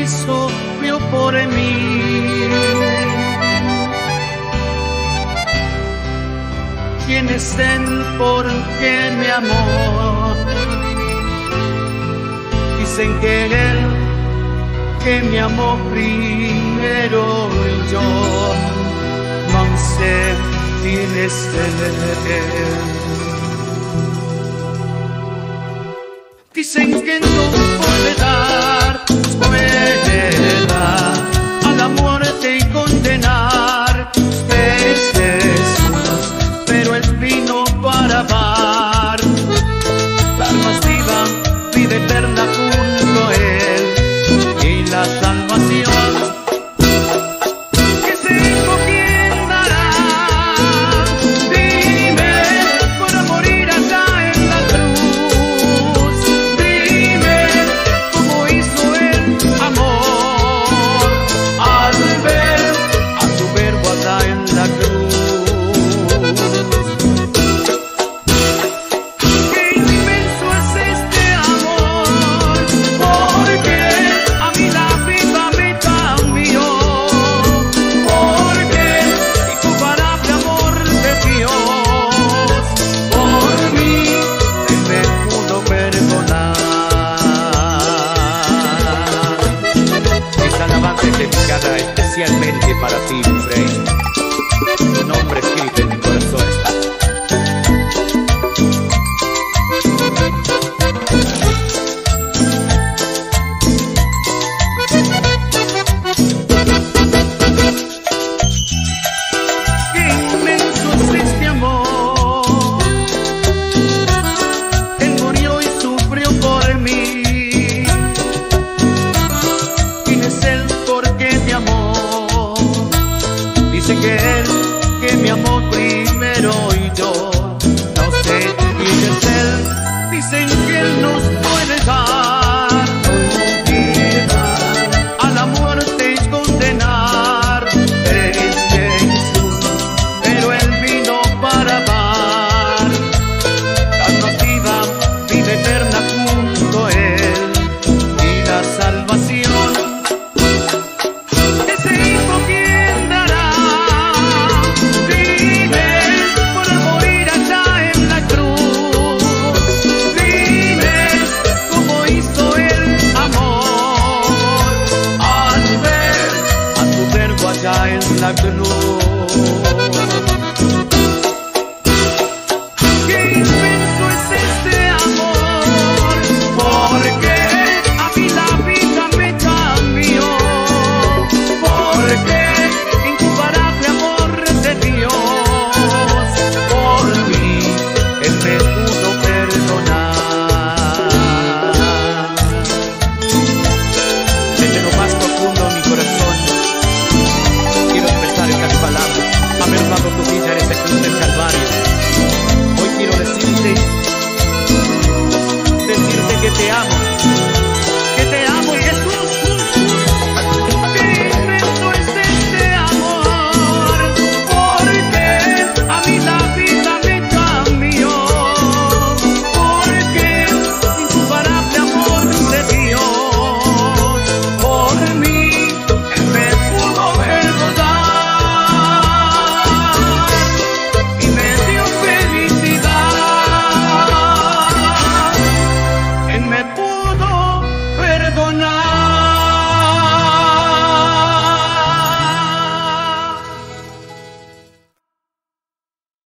sufrió por mí. ¿Quién es él? ¿Por qué me amó? Dicen que él, que me amó primero yo, no sé quién es él. Dicen que no puede dar, puede dar a la muerte y condenar. Es Jesús, pero él vino para amar. La alma viva, vida eterna junto a él, y la salvación. ¿Qué se hizo? ¿Quién dará? Dime, para morir allá en la cruz. Dime, cómo hizo el amor al ver a su verbo allá en la cruz. Qué inmenso es este amor, porque a mí la vida me cambió, porque incomparable amor de Dios por mí Él me pudo perdonar. Esta alabanza es dedicada especialmente para ti, Frei. Tu nombre es